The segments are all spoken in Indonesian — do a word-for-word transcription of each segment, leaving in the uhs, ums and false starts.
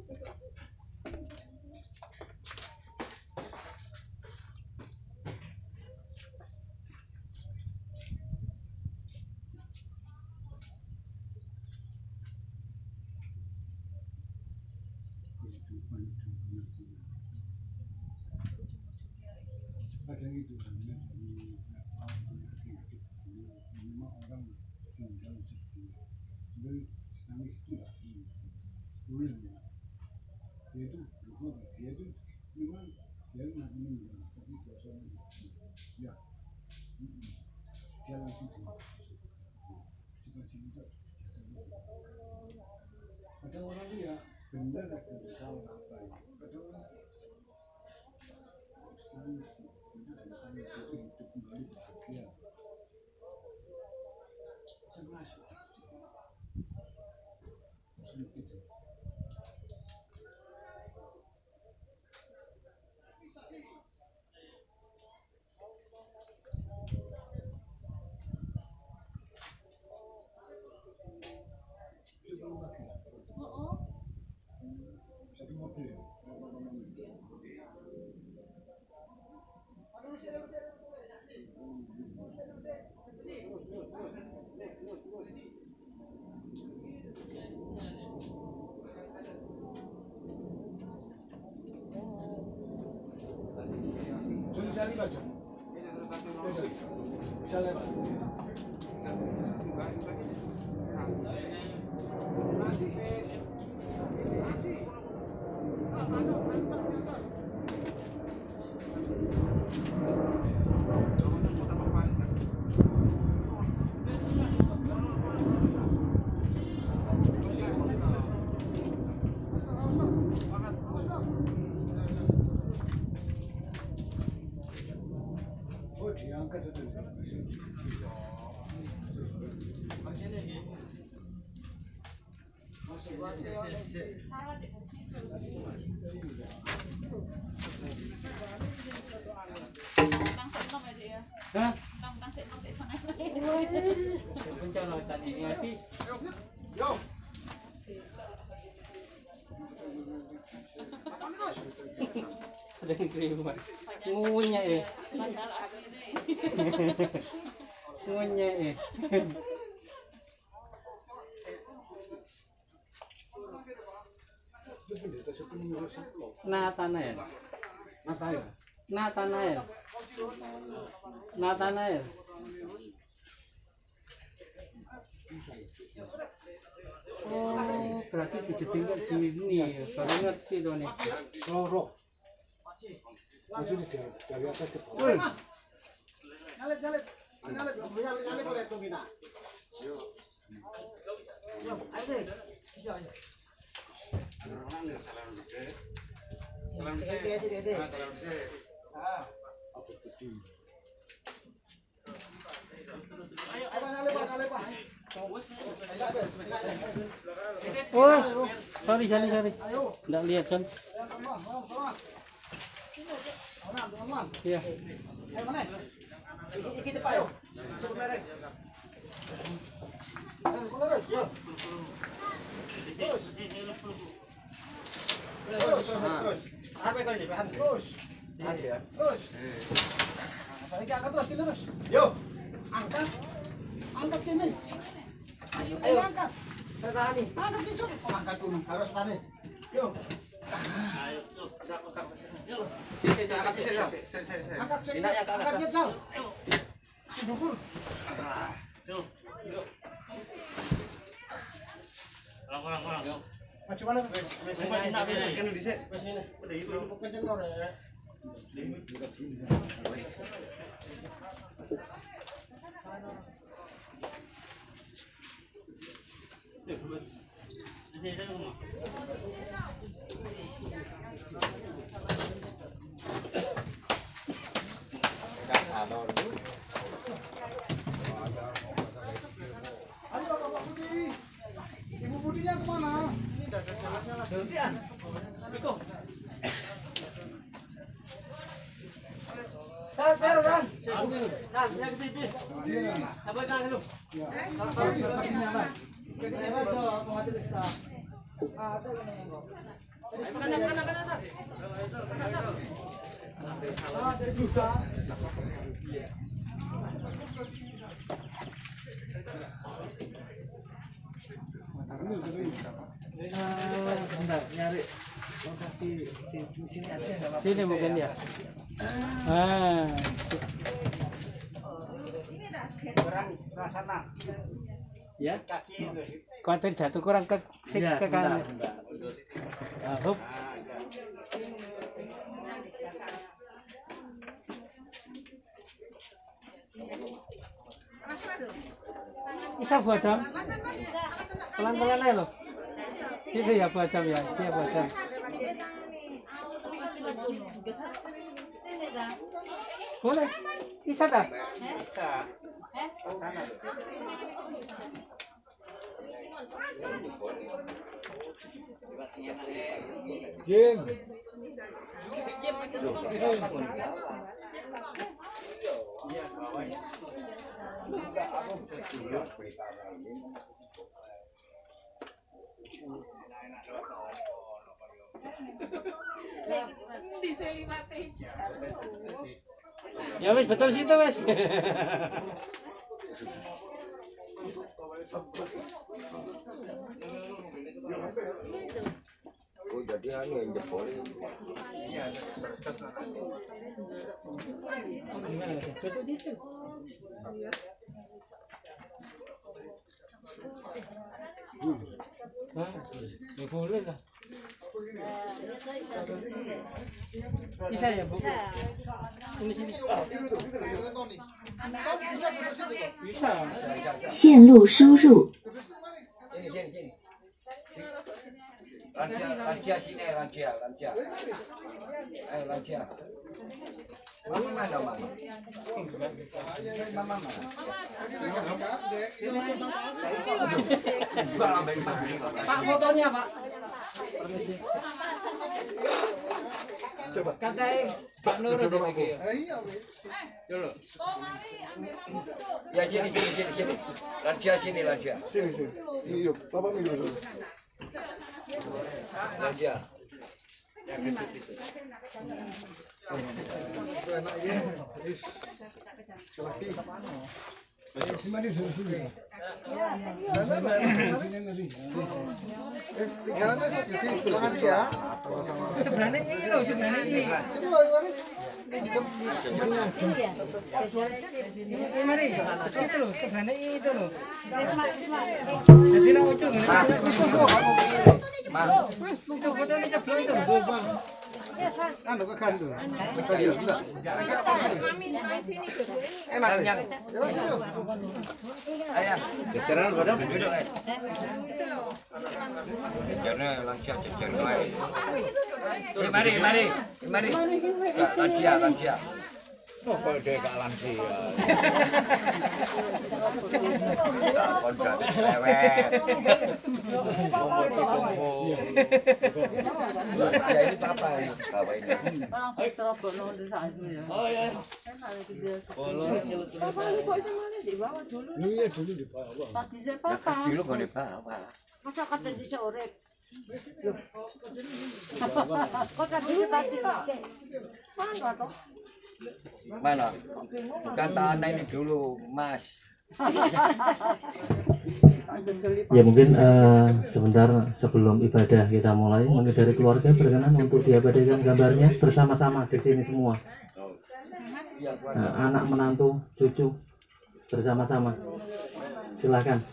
Kadang itu memang orang tinggal seperti itu, nangis itu lah, boleh ya. Dia itu, dia itu memang dia nggak meninggal, tapi biasanya ya, dia langsung cuma cinta. Kadang orang dia benar ada salah apa ya, kadang orang nangis. Satu mobil. Bisa lewat, bisa lewat. Oh, diangkat itu. Hah? Bencana tadi ngerti. Yo. Ada yang terima. Ngunyah eh. Ngunyah eh. Nathanael. Nathanael. Nathanael. Nathanael. Oh, berarti dijedingkan gini ya. Baru ngerti tuh nih. Sorok. Maju dari atas ke bawah. Nyalip, nyalip. Nyalip, nyalip, nyalip oleh Tomina. Yo. Yo, ayo deh. Iya, iya. Salam dhisik. Salam dhisik. Ah, salam dhisik. Ah. Apa gede. Ayo, ayo nyalip, nyalip, Pak. Oh, sorry, sorry, sorry. Nggak lihat kan? Iya. Ayo mana? Iki depan yuk. Cukup merek. Ayo, terus. Yo. Terus. Terus, terus. Apa kali ini, Pak? Terus. Iya. Terus. Saya angkat terus, terus. Yo. Angkat. Angkat sini. Ayo angkat. Tahan nih. Angkat di sini. Angkat dulu. Harus tahan nih. Yo. Ayo, tuh. Angkat sini. Yo. Sini, sini, angkat sini. Angkat sini. Angkatnya jauh. Ayo. Dukul. Yo. Yo. Kurang, kurang, kurang. Yo. Maju mana? Wes kene dhisik. Wes ngene. Udah itu kenceng lho, Rek. Halo Bapak Budi. Ibu Budinya kemana? Ini udah ada jalan-jalan. Gantian. Iko. Kan, pero kan. Kan, ya ke sini. Apa kan lu? Ya. Kalau kalau ini apa? Ini apa tuh pengatur besar. Bentar, nyari lokasi sini, sini aja nggak apa-apa. Sini mungkin ya. Ah. Ya. Konten jatuh kurang ke Ya, ke kanan. bentar, bentar. Ah, hup. Bisa bodam? Pelan-pelan aja loh. Gitu ya bodam ya, dia bodam. Boleh, bisa tak? Jim. Ya wes betul situ wes. Oh jadi anu yang jebolin. Betul situ. Nah, ya boleh lah. Bisa ya bu? Ini sini. Bisa. 线路输入 Sini sini sini. Lansia lansia sini lansia lansia. Ayo lansia. Mama mana mama? Mama mana? Pak fotonya pak. Permisi. Coba. Katai Pak Nur Coba dulu. aku. Dulu. Ya sini sini sini sini. Lansia sini lansia. Sini sini. Ini yuk, Bapak minum dulu. Lansia. Itu enak ini. Is. Lagi. Sini dulu sini. Nah, nah, nah, nah. Eh, tinggalannya di sini. Terima kasih ya. Sebelahnya ini loh, sebelahnya ini. Sini loh, ini. Ini mari, situ loh, sebelahnya itu loh. Jadi nak ujung ini. Mas. Ujung fotonya ceblok itu loh. Anu ke kan tuh. Kecil, enggak. Enggak apa sini. Enak ya. Ya wes itu. Ayah. Bicara lu duduk duduk. Bicara lansia jajan wae. Eh mari mari mari. Lansia lansia. Oh, kalau dia gak lansia. Kon gak lewet. Ya ini apa ini? Bapak ini. Oh ya. Iya dulu di bawah. Ya kan dulu kon di bawah. Masa kata bisa urip. Kok tadi pati sih. Mana toh? Mana? Bukan tanah ini dulu, Mas. Ya mungkin uh, sebentar sebelum ibadah kita mulai, mungkin dari keluarga berkenan untuk diabadikan gambarnya bersama-sama di sini semua. Nah, anak menantu, cucu bersama-sama. Silakan.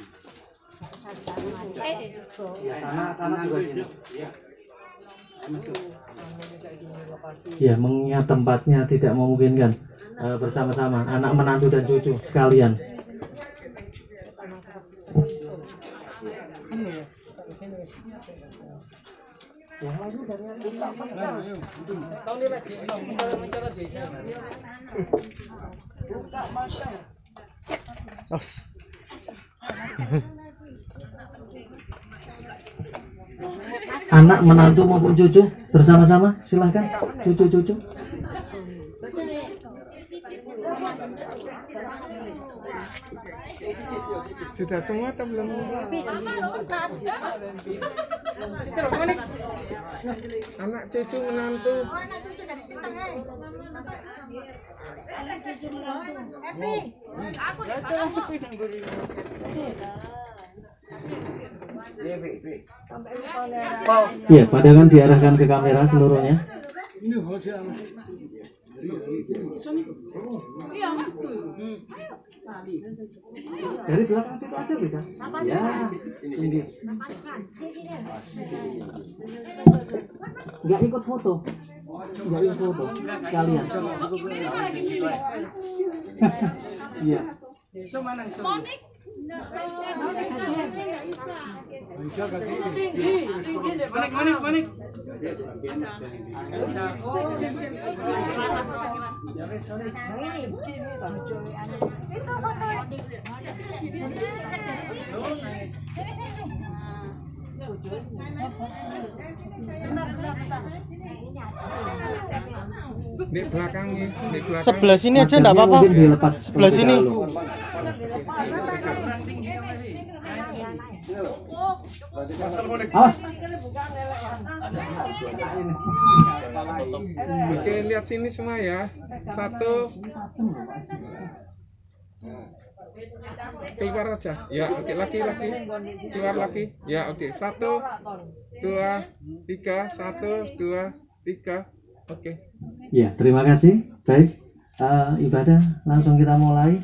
Ya, sana sana juga sini. Ya, mengingat tempatnya tidak memungkinkan uh, bersama-sama anak menantu dan cucu sekalian. Anak menantu maupun cucu bersama-sama, silahkan cucu-cucu. Sudah semua atau belum? Anak cucu menantu. Oh, anak cucu dari Sintang, eh. Anak cucu menantu. Epi. Aku nih, Ya, pandangan diarahkan ke kamera seluruhnya. Dari belakang situ aja bisa. Ya, tinggi. Nggak ikut foto. Nggak ikut foto. Sekalian. Iya. Manik, manik, manik. Itu foto. Di belakangnya, di belakang. Sebelah sini aja enggak apa-apa. Sebelah sini. Awas. Oke, lihat sini semua ya. Satu. Keluar aja. Ya, oke, laki laki. Keluar laki. Ya, oke. Satu, dua, tiga. Satu, dua, tiga. Oke. Ya, terima kasih. Baik, uh, ibadah langsung kita mulai.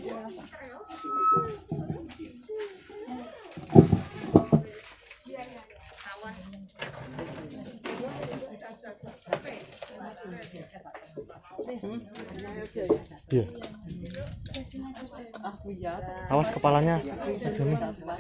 Iya. Awas kepalanya. Sini.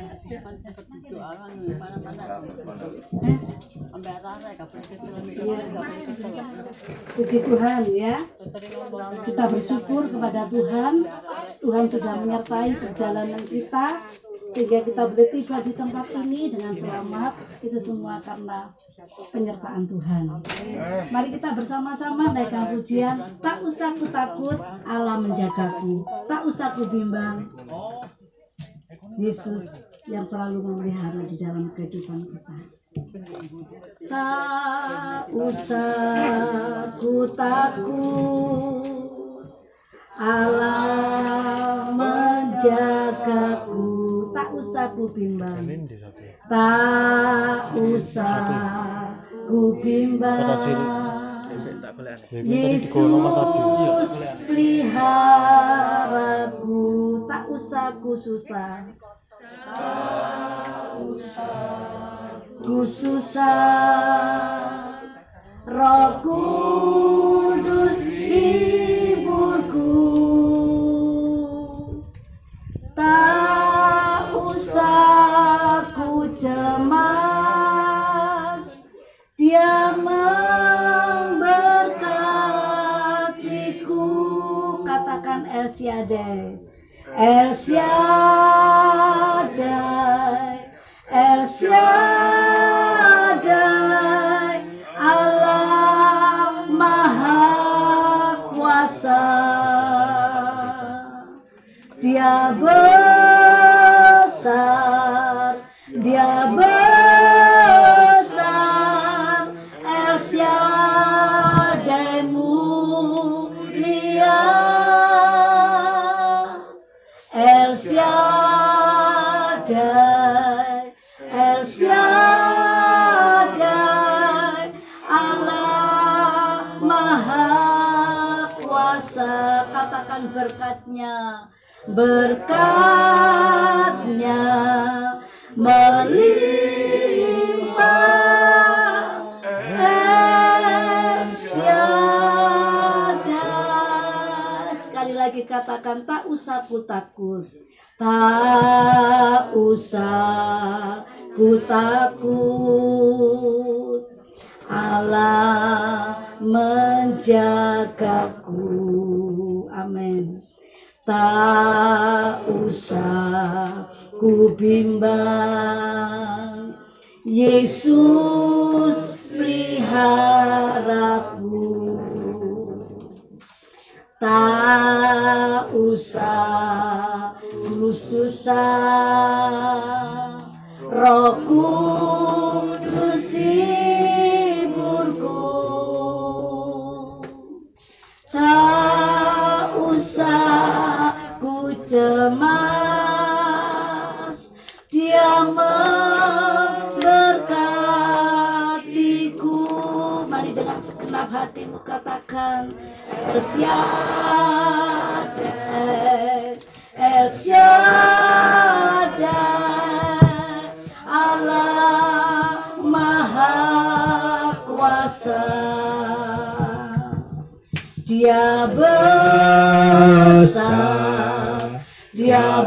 Puji Tuhan ya. Kita bersyukur kepada Tuhan. Tuhan sudah menyertai perjalanan kita sehingga kita boleh tiba di tempat ini dengan selamat. Itu semua karena penyertaan Tuhan. Mari kita bersama-sama naikkan pujian. Tak usah ku takut, Allah menjagaku. Tak usah ku bimbang, Yesus yang selalu memelihara di dalam kehidupan kita. Tak usah ku takut, Allah menjagaku. Tak usah ku bimbang, tak usah ku bimbang. Yesus peliharaku. Tak usah ku susah, tak usah ku susah. Roh Kudus hiburku. Tak usah ku cemas, Dia memberkatiku. Katakan El Shaddai, El Shaddai, El Shaddai, Allah Maha Kuasa. Dia besar, Dia besar, El Shaddai mulia, El Shaddai, El Shaddai, Allah Maha Kuasa. Katakan berkatnya, berkatnya melimpah. El Shaddai. Sekali lagi katakan, tak usah ku takut, tak usah ku takut, Allah menjagaku. Amin. Tak usah ku bimbang, Yesus peliharaku. Tak usah ku susah, Roh Kudus setiap hatimu katakan El Shaddai, El Shaddai, Allah Maha Kuasa. Dia besar, Dia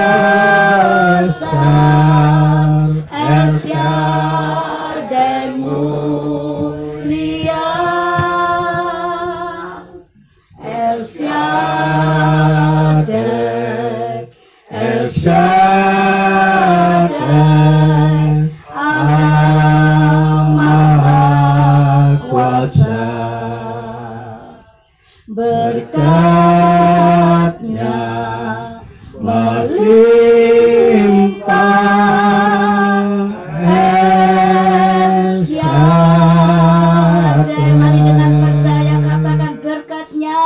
besar, El Shaddai mulia, El Shaddai, El Shaddai, Allah Maha Kuasa. Berkatnya melimpah, El Shaddai. Mari dengan percaya katakan berkatnya,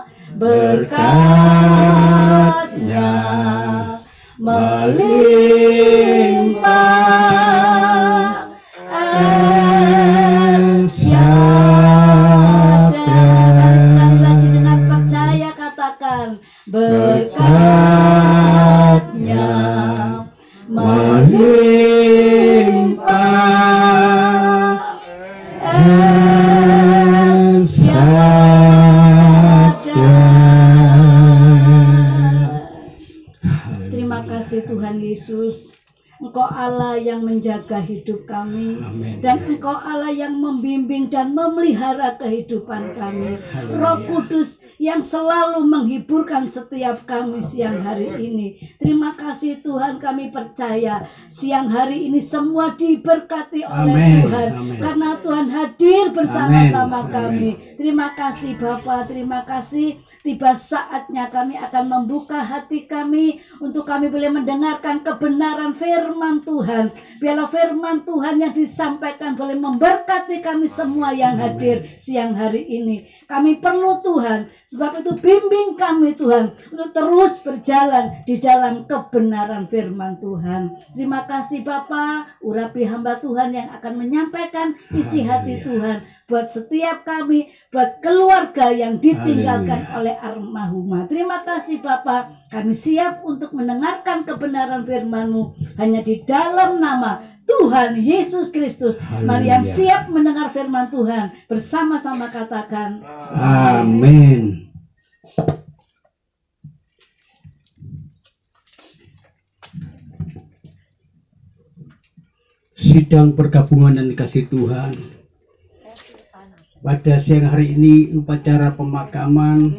berkatnya melimpah, El Shaddai. Sekali lagi dengan percaya katakan berkatnya melimpah, El Shaddai. Terima kasih Tuhan Yesus. Engkau Allah yang menjaga hidup kami. Amen. Dan Engkau Allah yang membimbing dan memelihara kehidupan kami. Roh Kudus yang selalu menghiburkan setiap kami siang hari ini. Terima kasih Tuhan, kami percaya siang hari ini semua diberkati oleh Amen. Tuhan. Amen. Karena Tuhan hadir bersama-sama kami. Terima kasih Bapa, terima kasih. Tiba saatnya kami akan membuka hati kami untuk kami boleh mendengarkan kebenaran firman Tuhan. Biarlah firman Tuhan yang disampaikan boleh memberkati kami semua yang hadir siang hari ini. Kami perlu Tuhan, sebab itu bimbing kami Tuhan untuk terus berjalan di dalam kebenaran firman Tuhan. Terima kasih Bapa, urapi hamba Tuhan yang akan menyampaikan isi hati Tuhan buat setiap kami, buat keluarga yang ditinggalkan Haleluya. Oleh almarhumah. Terima kasih Bapa, kami siap untuk mendengarkan kebenaran firman-Mu hanya di dalam nama Tuhan Yesus Kristus. Mari yang siap mendengar firman Tuhan bersama-sama katakan amin. Sidang pergabungan dan kasih Tuhan, pada siang hari ini upacara pemakaman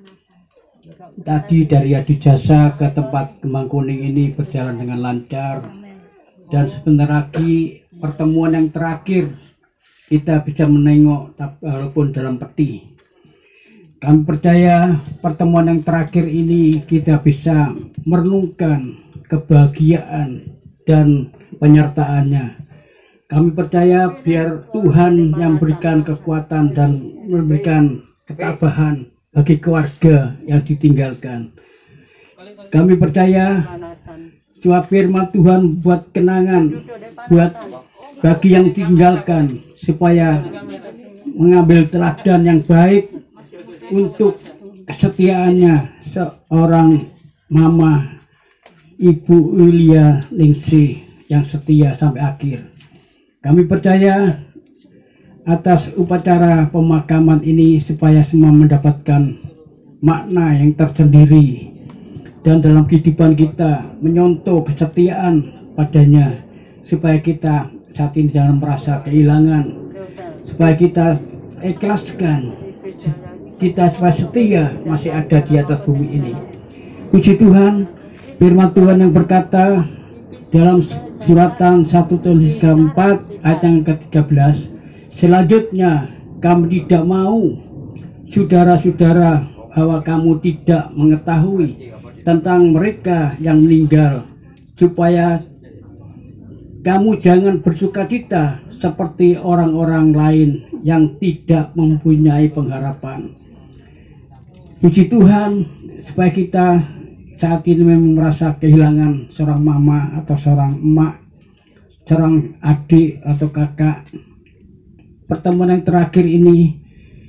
tadi dari Adi Jasa ke tempat Kembang Kuning ini berjalan dengan lancar, dan sebentar lagi pertemuan yang terakhir kita bisa menengok walaupun dalam peti. Kami percaya pertemuan yang terakhir ini kita bisa merenungkan kebahagiaan dan penyertaannya. Kami percaya biar Tuhan yang berikan kekuatan dan memberikan ketabahan bagi keluarga yang ditinggalkan. Kami percaya cua firman Tuhan buat kenangan, buat bagi yang ditinggalkan, supaya mengambil teladan yang baik untuk kesetiaannya seorang mama Ibu Yulia Ningsih yang setia sampai akhir. Kami percaya atas upacara pemakaman ini supaya semua mendapatkan makna yang tersendiri, dan dalam kehidupan kita menyontoh kesetiaan padanya, supaya kita saat ini jangan merasa kehilangan, supaya kita ikhlaskan, kita supaya setia masih ada di atas bumi ini. Puji Tuhan, firman Tuhan yang berkata dalam suratan satu Tesalonika keempat ayat yang ke tiga belas, selanjutnya kami tidak mau saudara-saudara bahwa kamu tidak mengetahui tentang mereka yang meninggal, supaya kamu jangan bersukacita seperti orang-orang lain yang tidak mempunyai pengharapan. Puji Tuhan, supaya kita saat ini memang merasa kehilangan seorang mama atau seorang emak, seorang adik atau kakak. Pertemuan yang terakhir ini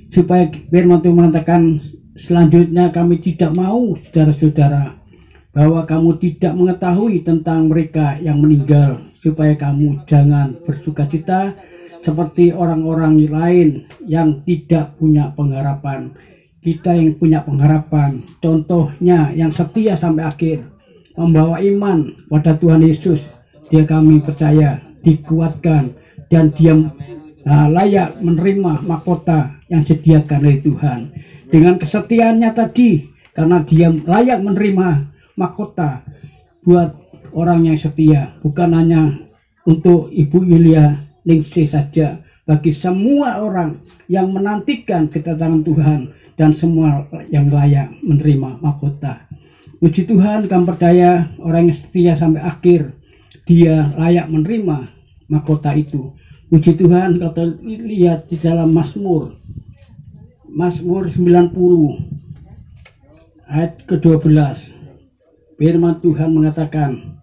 supaya firman Tuhan mengatakan selanjutnya kami tidak mau saudara-saudara bahwa kamu tidak mengetahui tentang mereka yang meninggal, supaya kamu jangan bersukacita seperti orang-orang lain yang tidak punya pengharapan. Kita yang punya pengharapan, contohnya yang setia sampai akhir, membawa iman pada Tuhan Yesus, dia kami percaya dikuatkan dan dia nah, layak menerima mahkota yang disediakan oleh Tuhan. Dengan kesetiaannya tadi, karena dia layak menerima mahkota buat orang yang setia, bukan hanya untuk Ibu Yulia Ningsih saja, bagi semua orang yang menantikan kedatangan Tuhan dan semua yang layak menerima mahkota. Puji Tuhan, kami percaya orang yang setia sampai akhir, dia layak menerima mahkota itu. Puji Tuhan, kalau lihat di dalam Mazmur Mazmur sembilan puluh ayat ke dua belas, firman Tuhan mengatakan,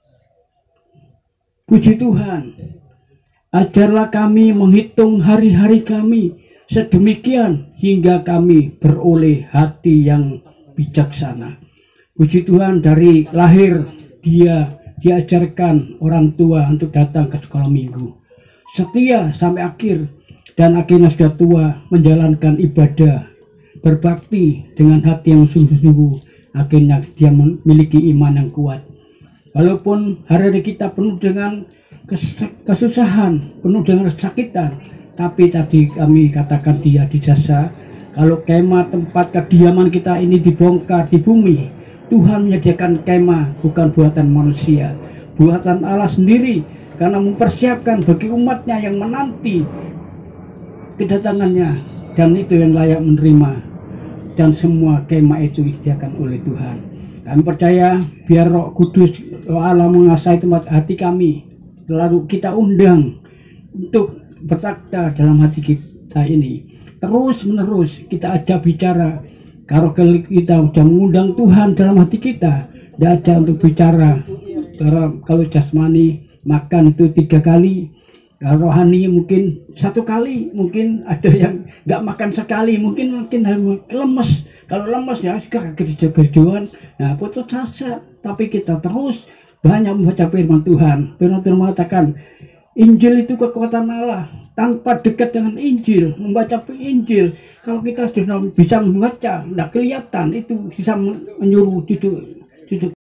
puji Tuhan, ajarlah kami menghitung hari-hari kami sedemikian hingga kami beroleh hati yang bijaksana. Puji Tuhan, dari lahir dia diajarkan orang tua untuk datang ke sekolah minggu, setia sampai akhir, dan akhirnya sudah tua menjalankan ibadah, berbakti dengan hati yang sungguh-sungguh. Akhirnya dia memiliki iman yang kuat. Walaupun hari-hari kita penuh dengan kesusahan, penuh dengan kesakitan, tapi tadi kami katakan dia dijasa. Kalau kemah tempat kediaman kita ini dibongkar di bumi, Tuhan menyediakan kemah bukan buatan manusia, buatan Allah sendiri, karena mempersiapkan bagi umatnya yang menanti kedatangannya, dan itu yang layak menerima. Dan semua kemah itu disediakan oleh Tuhan. Kami percaya biar Roh Kudus, Roh Allah menguasai tempat hati kami, lalu kita undang untuk bertakta dalam hati kita ini. Terus menerus kita ajak bicara. Kalau kita sudah mengundang Tuhan dalam hati kita, tidak ada untuk bicara. Karena kalau jasmani makan itu tiga kali, rohani mungkin satu kali, mungkin ada yang nggak makan sekali, mungkin mungkin lemes. Kalau lemes ya suka gereja-gerjaan, nah putus asa. Tapi kita terus banyak membaca firman Tuhan. Firman Tuhan mengatakan Injil itu kekuatan Allah. Tanpa dekat dengan Injil, membaca Injil, kalau kita sudah bisa membaca, tidak kelihatan, itu bisa menyuruh duduk, duduk